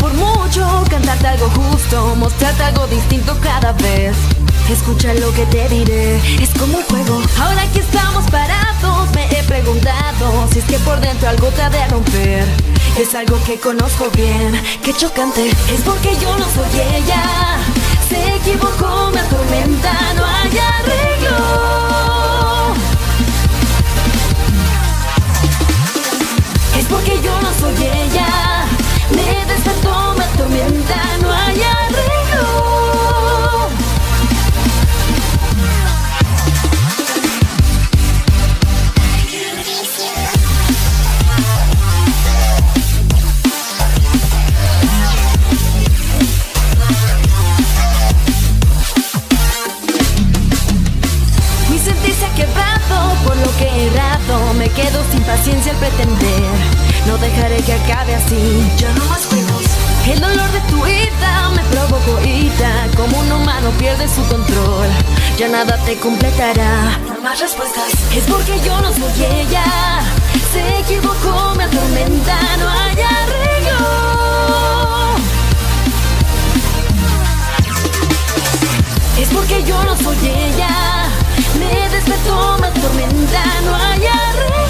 por mucho cantarte algo justo, mostrarte algo distinto cada vez. Escucha lo que te diré, es como un juego. Ahora que estamos parados, me he preguntado si es que por dentro algo te ha de romper. Es algo que conozco bien, qué chocante. Es porque yo no soy ella. Se equivocó, me atormenta, no hay arreglo. Es porque yo no soy ella. Me despertó, me atormenta, no hay arreglo. Por lo que he errado, me quedo sin paciencia al pretender. No dejaré que acabe así, ya no más juegos. El dolor de tu ida me provocó ira. Como un humano pierde su control, ya nada te completará. No más respuestas. Es porque yo no soy ella. Se equivocó, me atormenta, no hay arreglo. Es porque yo no soy ella. Me despertó, me atormenta, no hay arreglo.